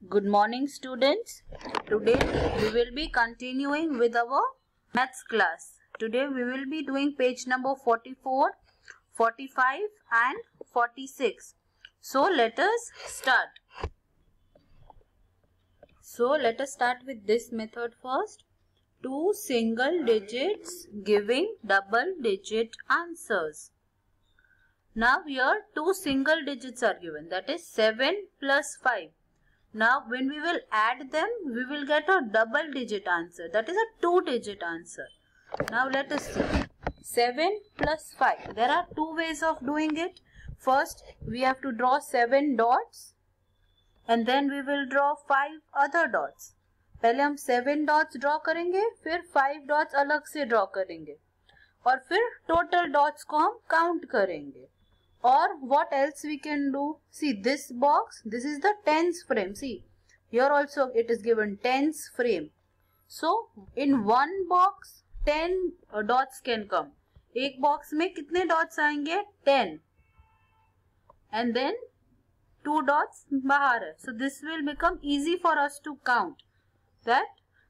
Good morning, students. Today we will be continuing with our maths class. Today we will be doing page number 44, 45 and 46. So let us start. Let us start with this method first. Two single digits giving double digit answers. Now here two single digits are given, that is 7 plus 5. Now when we will add them, we will get a double digit answer, that is a 2-digit answer. Now let us see. 7 plus 5. There are two ways of doing it. First we have to draw 7 dots and then we will draw 5 other dots. पहले हम 7 dots draw करेंगे, फिर 5 dots अलग से draw करेंगे और फिर total dots को हम count करेंगे. Or what else we can do? See this box, this is the tens frame. See here also it is given tens frame. So in one box 10 dots can come. एक box में कितने dots आएंगे? 10. And then 2 dots बाहर है. So this will become easy for us to count. That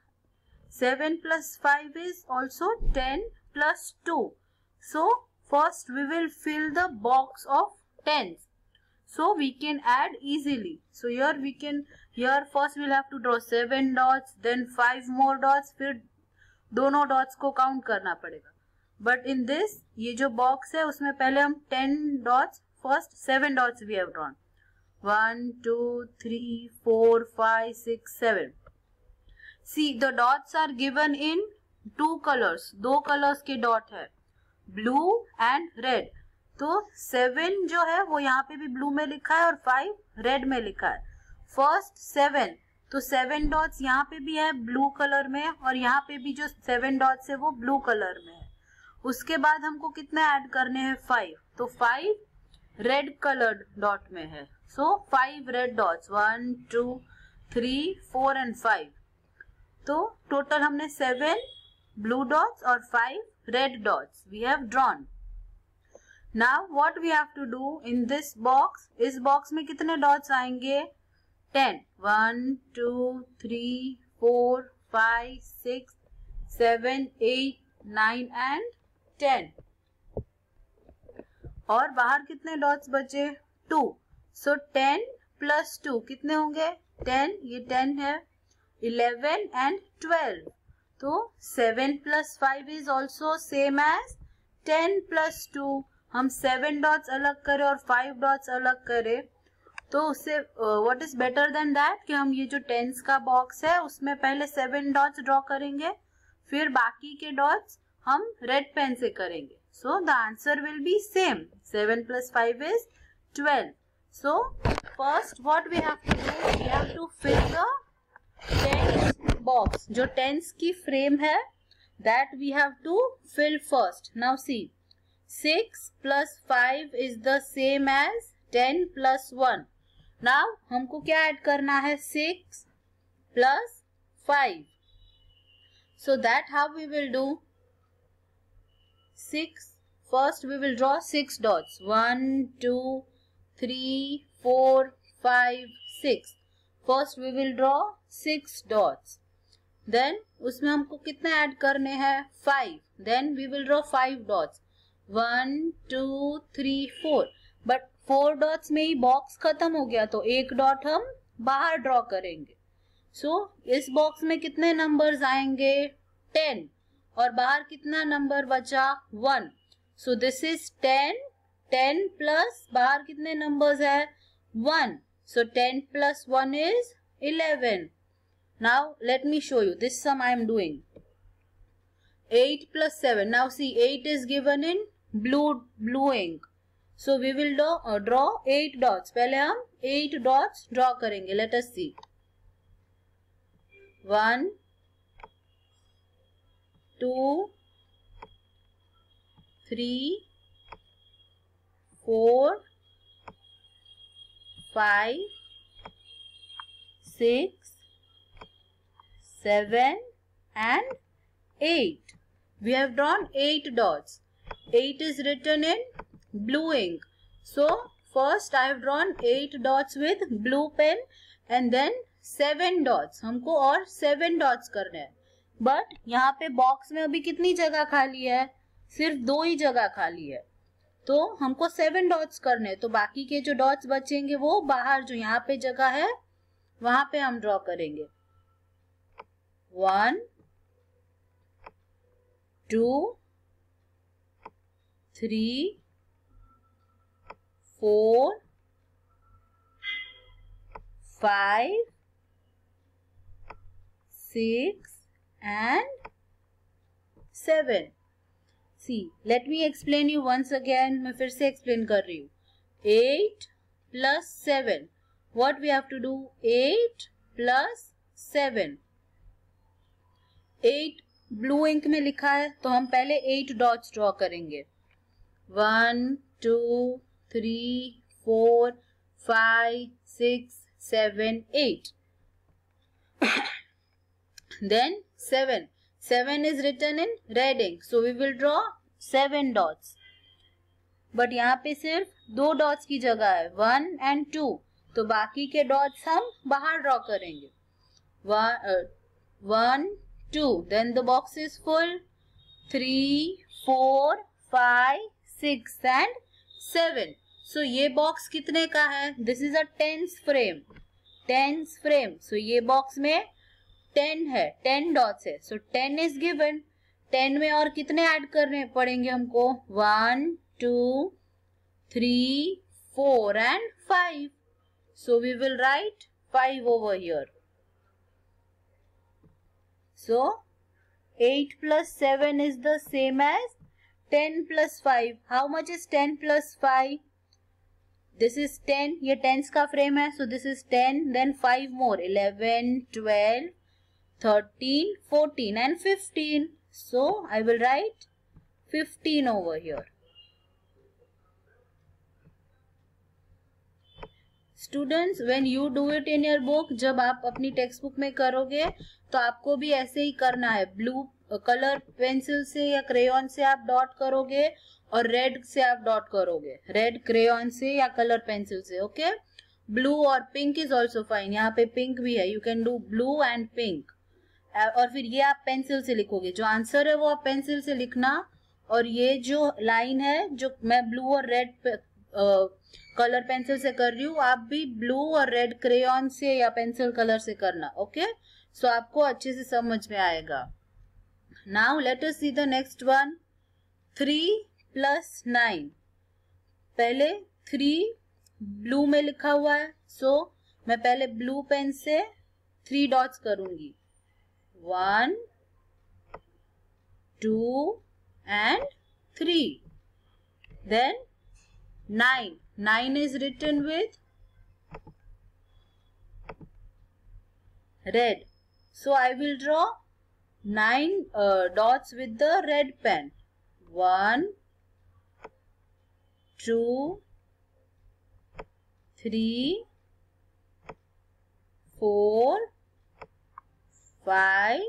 7 plus 5 is also 10 plus 2. So first we will fill the box of tens. So we can add easily. So here first we'll have to draw 7 dots, then 5 more dots, फिर दोनों dots को count करना पड़ेगा. But in this, ये जो box है उसमें पहले हम 10 dots, first 7 dots we have drawn. 1, 2, 3, 4, 5, 6, 7. See the dots are given in two colors. दो colors के dot है. Blue and red. तो 7 जो है वो यहाँ पे भी ब्लू में लिखा है और 5 रेड में लिखा है. फर्स्ट 7, तो 7 डॉट्स यहाँ पे भी है ब्लू कलर में और यहाँ पे भी जो 7 डॉट्स है वो ब्लू कलर में है. उसके बाद हमको कितने ऐड करने हैं? 5. तो 5 रेड कलर्ड डॉट में है. So 5 red dots, 1, 2, 3, 4 and 5. तो टोटल हमने 7 blue dots or 5 red dots we have drawn. Now what we have to do in this box? इस box में कितने dots आएंगे? 10. 1, 2, 3, 4, 5, 6, 7, 8, 9 and 10. और बाहर कितने dots बचे? 2. So 10 plus 2 कितने होंगे? 10, ये 10 है, 11 and 12. तो 7 plus 5 is also same as 10 plus 2. हम 7 dots अलग करें और 5 dots अलग करें तो उससे what is better than that कि हम ये जो tens का box है उसमें पहले 7 dots draw करेंगे, फिर बाकी के dots हम red pen से करेंगे. So the answer will be same. 7 plus 5 is 12. So first what we have to do? We have to fill the tens box. जो tens की frame है that we have to fill first. Now see, 6 plus 5 is the same as 10 plus 1. Now हमको क्या add करना है? 6 plus 5. So that how we will do? 6. First we will draw 6 dots. 1, 2, 3, 4, 5, 6. First we will draw 6 dots. Then उसमें हमको कितने add करने हैं? 5. Then we will draw 5 dots. 1, 2, 3, 4. But 4 dots में ही बॉक्स खत्म हो गया तो एक डॉट हम बाहर ड्रॉ करेंगे. So इस बॉक्स में कितने नंबर्स आएंगे? 10. और बाहर कितना नंबर बचा? 1. So this is 10. 10 plus बाहर कितने नंबर्स है? 1. So 10 plus 1 is 11. Now let me show you this sum I am doing. 8 plus 7. Now see 8 is given in blue ink. So we will draw 8 dots. पहले हम 8 dots draw करेंगे. Let us see. 1, 2, 3, 4, 5, 6, 7 and 8. We have drawn 8 dots. 8 is written in blue ink. So first I have drawn 8 dots with blue pen and then 7 dots, हमको और 7 dots करने हैं। But यहाँ पे box में अभी कितनी जगह खाली है, सिर्फ 2 ही जगह खाली है, तो हमको 7 डॉट्स करने हैं। तो बाकी के जो डॉट्स बचेंगे वो बाहर जो यहाँ पे जगह है वहां पे हम ड्रॉ करेंगे। 1 2 3 4 5 6 and 7। See, let me explain you once again। मैं फिर से एक्सप्लेन कर रही हूँ। 8 plus 7, what we have to do? 8 plus 7। 8 blue ink में लिखा है तो हम पहले 8 डॉट्स ड्रॉ करेंगे। 1 2 3 4 5 6 7 8। Then 7 is written in red ink, so we will draw 7 dots। But यहाँ पे सिर्फ 2 डॉट्स की जगह है, 1 and 2, तो बाकी के डॉट्स हम बाहर ड्रॉ करेंगे। 1 2, then the box is full। 3 4 5 6 and 7। So ये बॉक्स कितने का है? This is a tens frame। tens frame, so ये बॉक्स में 10 है, 10 डॉट्स है, सो 10 इज गिवन। 10 में और कितने ऐड करने पड़ेंगे हमको? 1 2 3 4 and 5। So we will write 5 over here। So 8 plus 7 is the same as 10 plus 5। How much is 10 plus 5? This is 10, ये tens का फ्रेम है, so this is 10, then 5 more, 11 12 13 14 and 15। So I will write 15 over here। Students, when you do it in your book, जब आप अपनी text book में करोगे तो आपको भी ऐसे ही करना है। ब्लू कलर पेंसिल से या क्रेयॉन से आप डॉट करोगे और रेड से आप डॉट करोगे, रेड क्रेयॉन से या कलर पेंसिल से। ओके, ब्लू और पिंक इज ऑल्सो फाइन। यहाँ पे पिंक भी है, you can do blue and pink. और फिर ये आप पेंसिल से लिखोगे, जो आंसर है वो आप पेंसिल से लिखना, और ये जो लाइन है जो मैं ब्लू और रेड कलर पेंसिल से कर रही हूँ, आप भी ब्लू और रेड क्रेयॉन से या पेंसिल कलर से करना। ओके, सो आपको अच्छे से समझ में आएगा। Now let us see the next one. 3 plus 9। पहले 3 ब्लू में लिखा हुआ है, सो मैं पहले ब्लू पेन से 3 डॉट्स करूंगी। 1 2 and 3। Then 9 is written with red, so I will draw 9 dots with the red pen। 1 2 3 4 5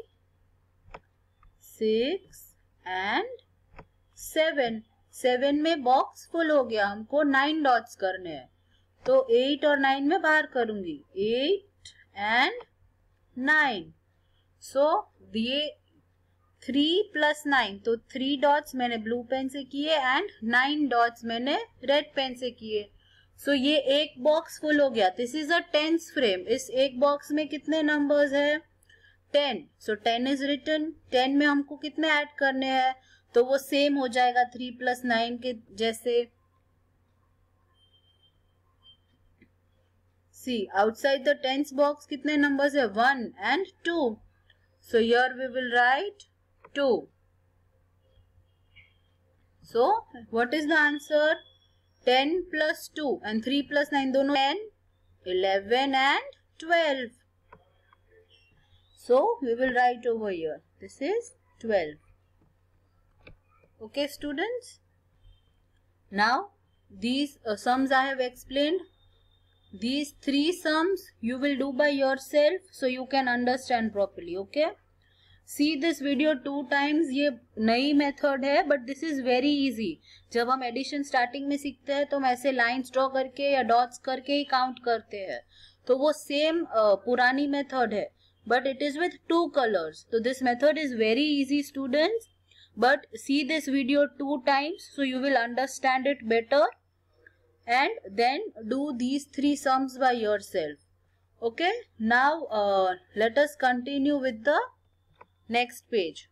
6 and 7। 7 में बॉक्स फुल हो गया, हमको 9 डॉट्स करने हैं, तो 8 और 9 में बाहर करूंगी। 8 and 9। सो ये 3 plus 9, तो 3 डॉट्स मैंने ब्लू पेन से किए एंड 9 डॉट्स मैंने रेड पेन से किए। सो ये एक बॉक्स फुल हो गया। This is a tens frame. इस एक बॉक्स में कितने नंबर्स है? 10। सो 10 इज रिटन। 10 में हमको कितने ऐड करने हैं, तो वो सेम हो जाएगा 3 plus 9 के जैसे। See outside the tens box कितने नंबर्स है? 1 and 2। So here we will write 2। So what is the answer? 10 plus 2 and 3 plus 9 दोनों 10, 11 and 12. So we will write over here. This is 12. Okay students. Now these sums I have explained. These 3 sums you will do by yourself so you can understand properly. Okay. See this video 2 times। ये नई method है but this is very easy. जब हम addition starting में सीखते हैं तो हम ऐसे लाइंस ड्रॉ करके या डॉट्स करके ही काउंट करते हैं, तो वो सेम पुरानी मेथड है, but it is with 2 colors. So this method is very easy, students, but see this video 2 times so you will understand it better, and then do these 3 sums by yourself. Okay, now let us continue with the next page.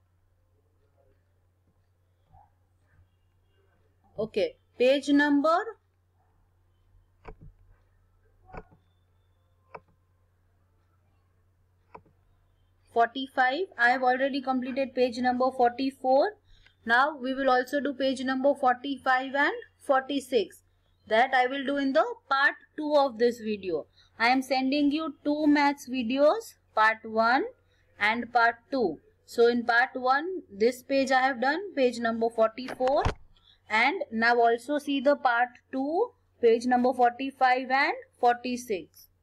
Okay, page number 45. I have already completed page number 44. Now we will also do page number 45 and 46. That I will do in the part 2 of this video. I am sending you 2 maths videos, part 1 and part 2. So in part 1, this page I have done, page number 44. And now also see the part 2, page number 45 and 46.